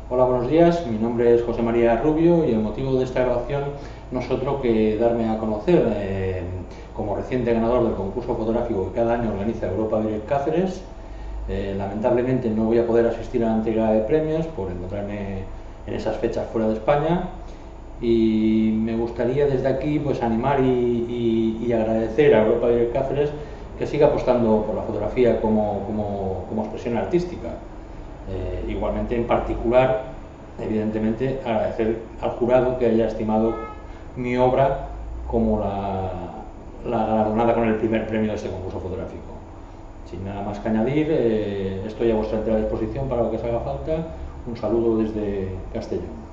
Hola, buenos días. Mi nombre es José María Rubio y el motivo de esta grabación no es otro que darme a conocer como reciente ganador del concurso fotográfico que cada año organiza Europa Direct Cáceres. Lamentablemente no voy a poder asistir a la entrega de premios por encontrarme en esas fechas fuera de España, y me gustaría desde aquí pues animar y agradecer a Europa Direct Cáceres que siga apostando por la fotografía como expresión artística. Igualmente, en particular, evidentemente, agradecer al jurado que haya estimado mi obra como la galardonada con el primer premio de este concurso fotográfico. Sin nada más que añadir, estoy a vuestra entera disposición para lo que os haga falta. Un saludo desde Castellón.